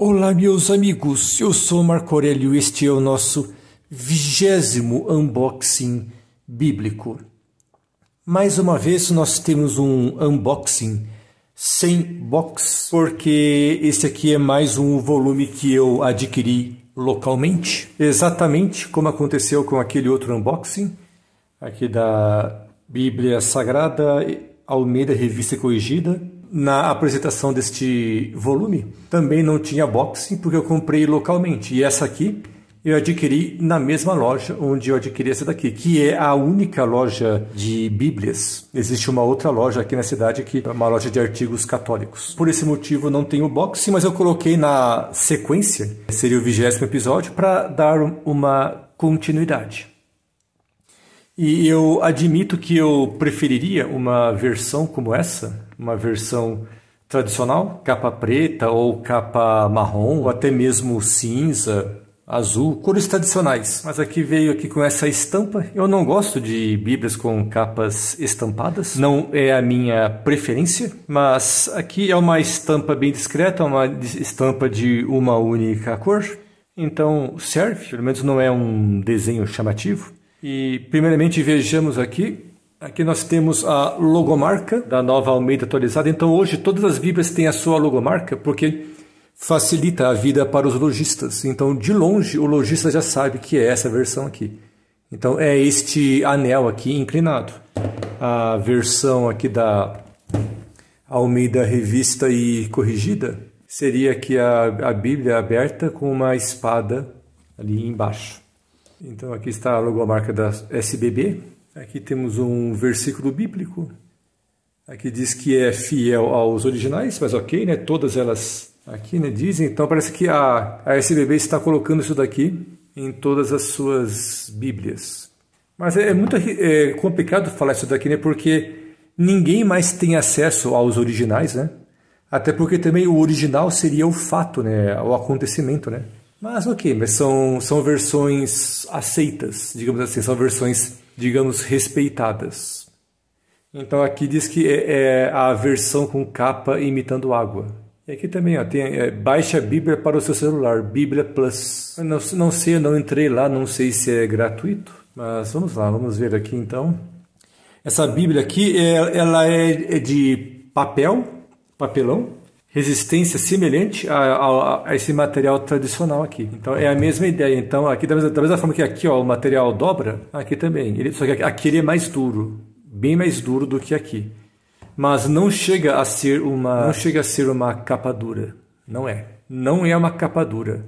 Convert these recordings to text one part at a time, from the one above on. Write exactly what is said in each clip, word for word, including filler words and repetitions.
Olá, meus amigos, eu sou Marco Aurélio e este é o nosso vigésimo unboxing bíblico. Mais uma vez nós temos um unboxing sem box, porque esse aqui é mais um volume que eu adquiri localmente, exatamente como aconteceu com aquele outro unboxing, aqui da Bíblia Sagrada Almeida Revista Corrigida. Na apresentação deste volume também não tinha box porque eu comprei localmente, e essa aqui eu adquiri na mesma loja onde eu adquiri essa daqui, que é a única loja de bíblias. Existe uma outra loja aqui na cidade, que é uma loja de artigos católicos. Por esse motivo não tenho box, mas eu coloquei na sequência, seria o vigésimo episódio, para dar uma continuidade. E eu admito que eu preferiria uma versão como essa, uma versão tradicional, capa preta ou capa marrom, ou até mesmo cinza, azul, cores tradicionais. Mas aqui veio aqui com essa estampa. Eu não gosto de bíblias com capas estampadas, não é a minha preferência, mas aqui é uma estampa bem discreta, uma estampa de uma única cor, então serve, pelo menos não é um desenho chamativo. E primeiramente vejamos aqui, aqui nós temos a logomarca da Nova Almeida atualizada. Então hoje todas as bíblias têm a sua logomarca porque facilita a vida para os lojistas. Então de longe o lojista já sabe que é essa versão aqui. Então é este anel aqui inclinado. A versão aqui da Almeida Revista e Corrigida seria aqui a, a Bíblia aberta com uma espada ali embaixo. Então aqui está a logomarca da S B B. Aqui temos um versículo bíblico. Aqui diz que é fiel aos originais, mas ok, né? Todas elas aqui, né, dizem. Então parece que a, a S B B está colocando isso daqui em todas as suas bíblias. Mas é, é muito é, complicado falar isso daqui, né? Porque ninguém mais tem acesso aos originais, né? Até porque também o original seria o fato, né? O acontecimento, né? Mas ok, mas são, são versões aceitas, digamos assim, são versões, digamos, respeitadas. Então aqui diz que é, é a versão com capa imitando água. E aqui também ó, tem é, baixe a Bíblia para o seu celular, Bíblia Plus. Eu não, não sei, eu não entrei lá, não sei se é gratuito, mas vamos lá, vamos ver aqui então. Essa Bíblia aqui, é, ela é, é de papel, papelão. Resistência semelhante a, a, a esse material tradicional aqui. Então é a mesma ideia. Então aqui da mesma, da mesma forma que aqui ó, o material dobra, aqui também. Ele, só que aqui ele é mais duro, bem mais duro do que aqui. Mas não chega a ser uma, não chega a ser uma capa dura. Não é. Não é uma capa dura.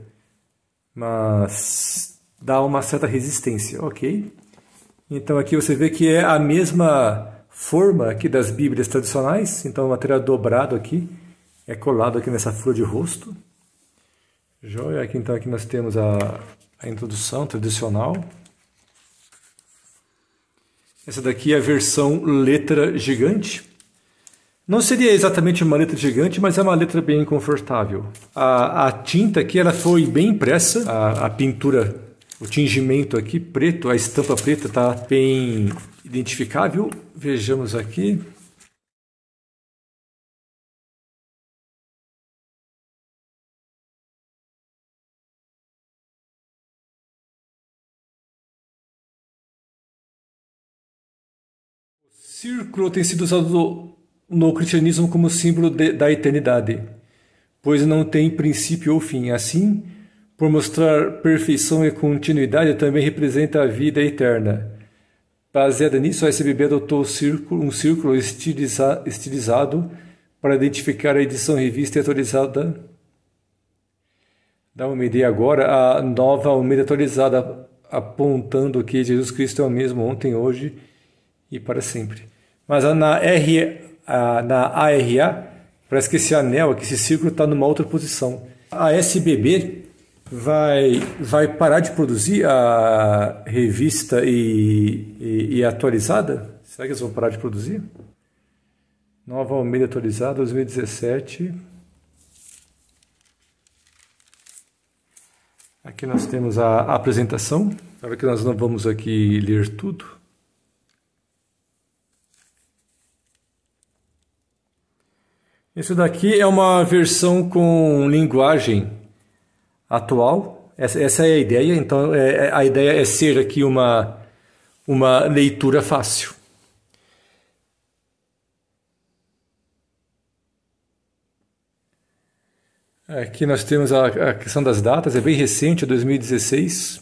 Mas dá uma certa resistência, ok? Então aqui você vê que é a mesma forma aqui das Bíblias tradicionais. Então o material dobrado aqui. É colado aqui nessa flor de rosto. Joia. Aqui, então aqui nós temos a, a introdução tradicional. Essa daqui é a versão letra gigante. Não seria exatamente uma letra gigante, mas é uma letra bem confortável. A, a tinta aqui ela foi bem impressa. A, a pintura, o tingimento aqui preto, a estampa preta está bem identificável. Vejamos aqui. O círculo tem sido usado no cristianismo como símbolo de, da eternidade, pois não tem princípio ou fim. Assim, por mostrar perfeição e continuidade, também representa a vida eterna. Baseada nisso, a S B B adotou círculo, um círculo estiliza, estilizado para identificar a edição revista e atualizada. Dá uma ideia agora, a Nova Almeida atualizada, apontando que Jesus Cristo é o mesmo ontem, hoje e para sempre. Mas na, R, a, na A R A, parece que esse anel aqui, esse círculo está numa outra posição. A S B B vai, vai parar de produzir a revista e, e, e atualizada? Será que eles vão parar de produzir? Nova Almeida atualizada, dois mil e dezessete. Aqui nós temos a, a apresentação. Claro que nós não vamos aqui ler tudo. Isso daqui é uma versão com linguagem atual. Essa, essa é a ideia. Então, é, a ideia é ser aqui uma, uma leitura fácil. Aqui nós temos a, a questão das datas, é bem recente, é dois mil e dezesseis.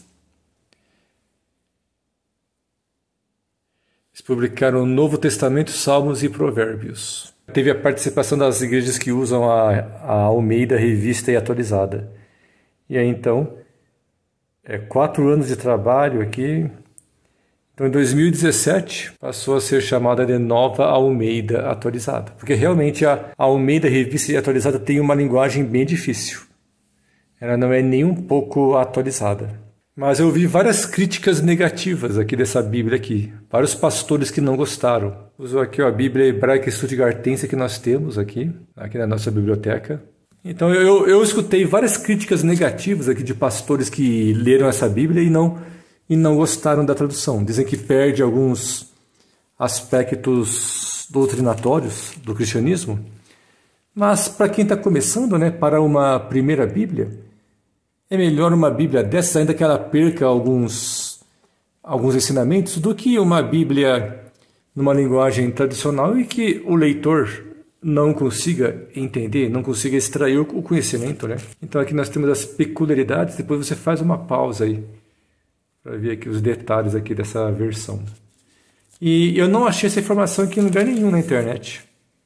Eles publicaram o Novo Testamento, Salmos e Provérbios. Teve a participação das igrejas que usam a, a Almeida Revista e Atualizada. E aí então, é quatro anos de trabalho aqui. Então, em dois mil e dezessete, passou a ser chamada de Nova Almeida Atualizada. Porque realmente a Almeida Revista e Atualizada tem uma linguagem bem difícil. Ela não é nem um pouco atualizada. Mas eu vi várias críticas negativas aqui dessa Bíblia aqui. Vários pastores que não gostaram. Usou aqui ó, a Bíblia Hebraica Stuttgartense que nós temos aqui, aqui na nossa biblioteca. Então eu, eu escutei várias críticas negativas aqui de pastores que leram essa Bíblia e não... e não gostaram da tradução. Dizem que perde alguns aspectos doutrinatórios do cristianismo. Mas para quem está começando, né, para uma primeira Bíblia, é melhor uma Bíblia dessa, ainda que ela perca alguns, alguns ensinamentos, do que uma Bíblia numa linguagem tradicional e que o leitor não consiga entender, não consiga extrair o conhecimento, né? Então aqui nós temos as peculiaridades, depois você faz uma pausa aí para ver aqui os detalhes aqui dessa versão. E eu não achei essa informação aqui em lugar nenhum na internet.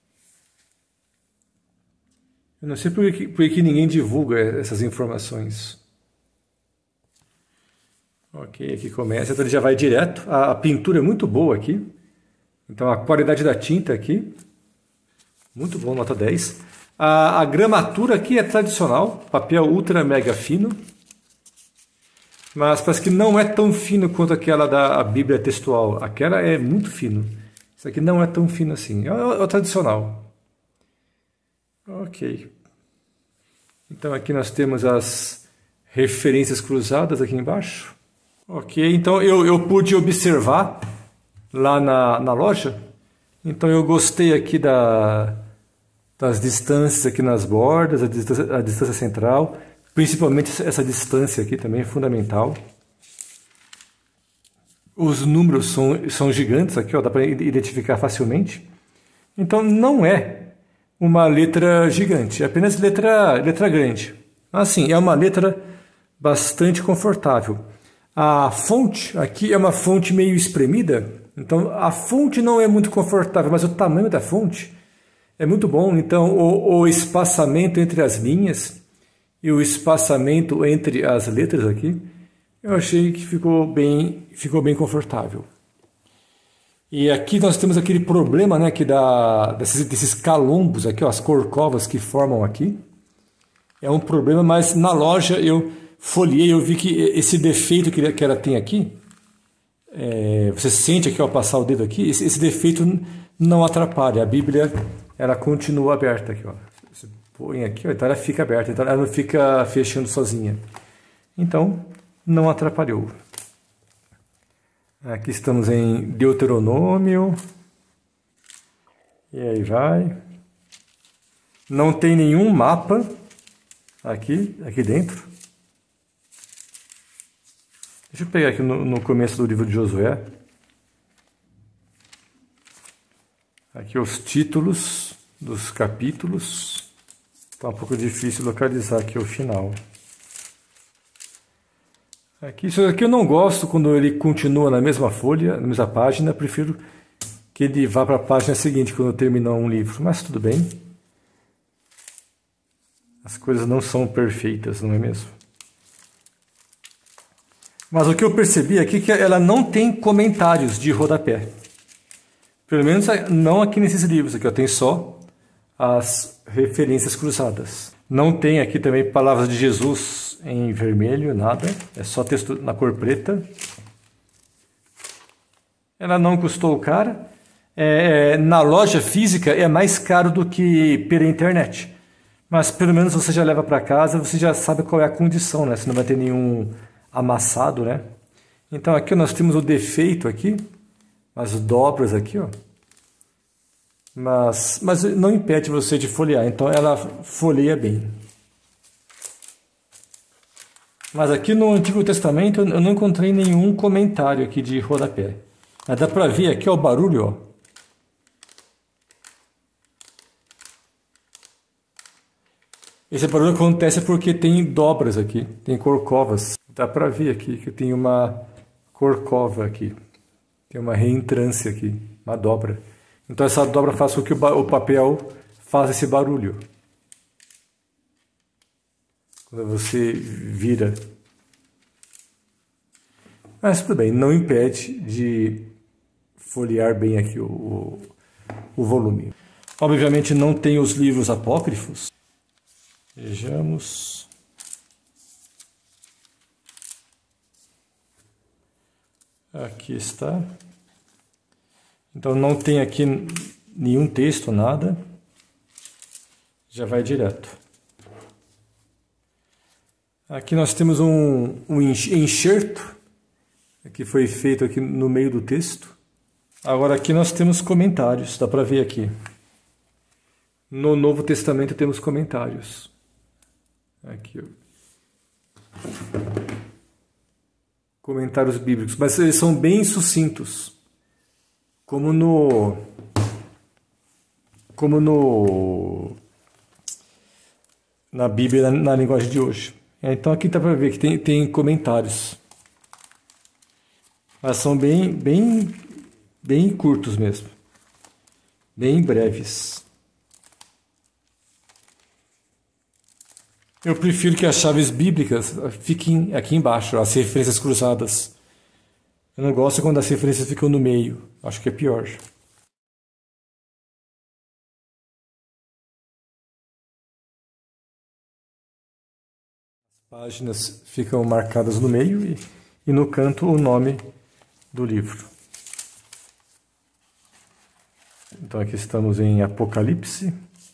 Eu não sei por que, por que ninguém divulga essas informações. Ok, aqui começa, então ele já vai direto. A, a pintura é muito boa aqui. Então a qualidade da tinta aqui, muito bom, nota dez. A, a gramatura aqui é tradicional, papel ultra mega fino. Mas parece que não é tão fino quanto aquela da Bíblia textual. Aquela é muito fino. Isso aqui não é tão fino assim. É o, é o tradicional. Ok. Então aqui nós temos as referências cruzadas aqui embaixo. Ok, então eu, eu pude observar lá na, na loja. Então eu gostei aqui da, das distâncias aqui nas bordas, a distância, a distância central. Principalmente essa distância aqui também é fundamental. Os números são, são gigantes aqui, ó, dá para identificar facilmente. Então não é uma letra gigante, é apenas letra, letra grande. Assim, é uma letra bastante confortável. A fonte aqui é uma fonte meio espremida, então a fonte não é muito confortável, mas o tamanho da fonte é muito bom. Então o, o espaçamento entre as linhas e o espaçamento entre as letras aqui, eu achei que ficou bem, ficou bem confortável. E aqui nós temos aquele problema, né, que dá, desses, desses calombos aqui, ó, as corcovas que formam aqui. É um problema, mas na loja eu folhei, eu vi que esse defeito que, que ela tem aqui, é, você sente aqui ao passar o dedo aqui, esse, esse defeito não atrapalha. A Bíblia, ela continua aberta aqui, ó. Você põe aqui, ó, então ela fica aberta, então ela não fica fechando sozinha. Então, não atrapalhou. Aqui estamos em Deuteronômio. E aí vai. Não tem nenhum mapa aqui, aqui dentro. Deixa eu pegar aqui no, no começo do livro de Josué. Aqui os títulos dos capítulos. Está um pouco difícil localizar aqui o final. Aqui, isso aqui eu não gosto quando ele continua na mesma folha, na mesma página. Prefiro que ele vá para a página seguinte quando terminar um livro. Mas tudo bem. As coisas não são perfeitas, não é mesmo? Mas o que eu percebi aqui é que ela não tem comentários de rodapé. Pelo menos não aqui nesses livros. Aqui eu tenho só as referências cruzadas. Não tem aqui também palavras de Jesus em vermelho, nada. É só texto na cor preta. Ela não custou caro. É, na loja física é mais caro do que pela internet. Mas pelo menos você já leva para casa, você já sabe qual é a condição, né? Você não vai ter nenhum amassado, né? Então aqui nós temos o defeito aqui, as dobras aqui, ó. Mas, mas não impede você de folhear, então ela folheia bem. Mas aqui no Antigo Testamento eu não encontrei nenhum comentário aqui de rodapé. Mas dá para ver aqui ó, o barulho, ó. Esse barulho acontece porque tem dobras aqui, tem corcovas. Dá para ver aqui que tem uma corcova aqui. Tem uma reentrância aqui, uma dobra. Então essa dobra faz com que o papel faça esse barulho. Quando você vira. Mas tudo bem, não impede de folhear bem aqui o, o volume. Obviamente não tem os livros apócrifos. Vejamos. Aqui está. Então não tem aqui nenhum texto, nada. Já vai direto. Aqui nós temos um, um enxerto que foi feito aqui no meio do texto. Agora aqui nós temos comentários, dá para ver aqui. No Novo Testamento temos comentários. Aqui, ó. Comentários bíblicos, mas eles são bem sucintos. Como no como no na Bíblia, na, na linguagem de hoje. Então aqui dá para ver que tem, tem comentários. Mas são bem, bem, bem curtos mesmo. Bem breves. Eu prefiro que as chaves bíblicas fiquem aqui embaixo, as referências cruzadas. Eu não gosto quando as referências ficam no meio. Acho que é pior. As páginas ficam marcadas no meio e, e no canto o nome do livro. Então aqui estamos em Apocalipse.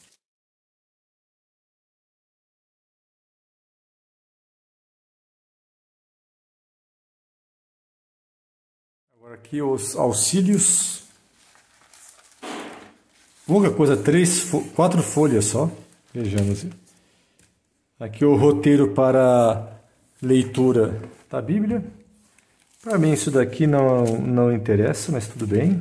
Agora aqui os auxílios. Pouca coisa, três, quatro folhas só. Vejamos. Aqui o roteiro para leitura da Bíblia. Para mim isso daqui não, não interessa, mas tudo bem.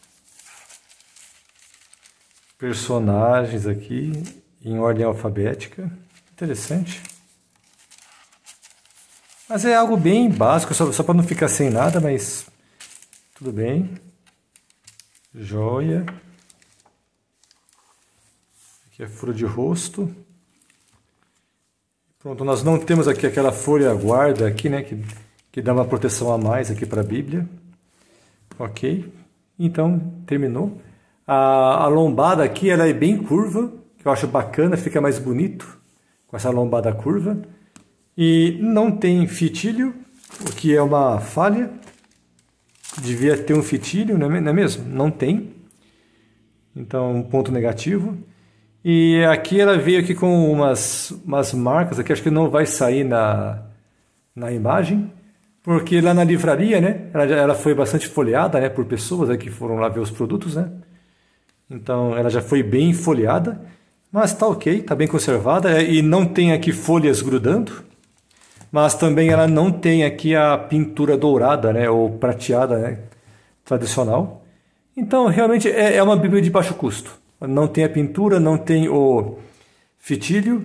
Personagens aqui em ordem alfabética. Interessante. Mas é algo bem básico, só, só para não ficar sem nada, mas tudo bem. Joia. Aqui é furo de rosto. Pronto, nós não temos aqui aquela folha guarda aqui, né, que, que dá uma proteção a mais aqui para a Bíblia. Ok, então terminou. A, a lombada aqui ela é bem curva, que eu acho bacana, fica mais bonito com essa lombada curva. E não tem fitilho, o que é uma falha. Devia ter um fitilho, não é mesmo? Não tem. Então, um ponto negativo. E aqui ela veio aqui com umas, umas marcas, aqui acho que não vai sair na, na imagem, porque lá na livraria, né, ela, ela foi bastante folheada, né, por pessoas, né, que foram lá ver os produtos, né. Então ela já foi bem folheada, mas está ok, está bem conservada, e não tem aqui folhas grudando, mas também ela não tem aqui a pintura dourada, né, ou prateada, né, tradicional. Então realmente é, é uma Bíblia de baixo custo. Não tem a pintura, não tem o fitilho.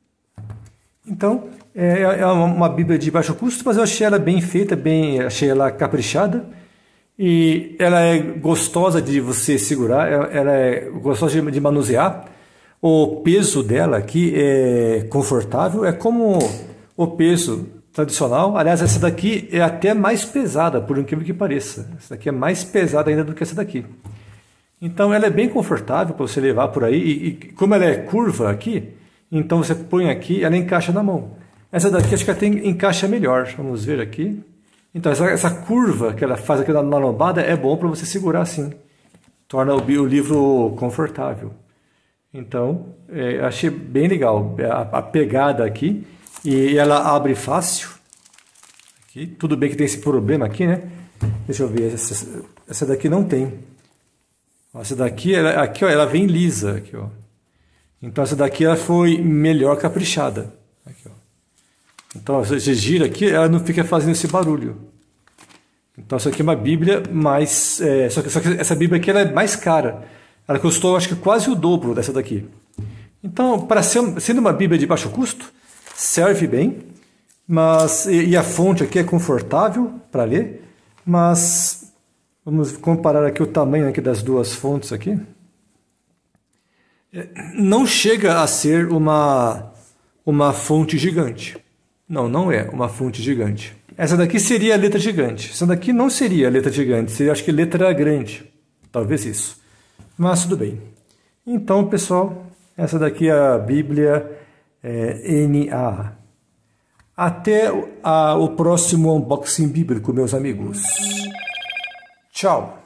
Então, é, é uma Bíblia de baixo custo, mas eu achei ela bem feita, bem, achei ela caprichada. E ela é gostosa de você segurar, ela é gostosa de manusear. O peso dela aqui é confortável, é como o peso tradicional. Aliás, essa daqui é até mais pesada, por incrível que pareça. Essa daqui é mais pesada ainda do que essa daqui. Então ela é bem confortável para você levar por aí, e, e como ela é curva aqui, então você põe aqui, ela encaixa na mão. Essa daqui acho que ela tem, encaixa melhor, vamos ver aqui. Então essa, essa curva que ela faz aqui na, na lombada é bom para você segurar assim, torna o, o livro confortável. Então é, achei bem legal a, a pegada aqui, e ela abre fácil. Aqui, tudo bem que tem esse problema aqui, né? Deixa eu ver, essa, essa daqui não tem. Essa daqui, ela, aqui, ó, ela vem lisa. Aqui, ó. Então essa daqui ela foi melhor caprichada. Aqui, ó. Então, se você gira aqui, ela não fica fazendo esse barulho. Então, essa aqui é uma Bíblia mais... É, só, que, só que essa Bíblia aqui ela é mais cara. Ela custou, acho que, quase o dobro dessa daqui. Então, para ser, sendo uma Bíblia de baixo custo, serve bem. Mas, e, e a fonte aqui é confortável para ler. Mas, vamos comparar aqui o tamanho aqui das duas fontes aqui. Não chega a ser uma, uma fonte gigante. Não, não é uma fonte gigante. Essa daqui seria a letra gigante. Essa daqui não seria a letra gigante, seria, acho que, letra grande. Talvez isso. Mas tudo bem. Então, pessoal, essa daqui é a Bíblia é, N A. Até a, o próximo unboxing bíblico, meus amigos. Tchau.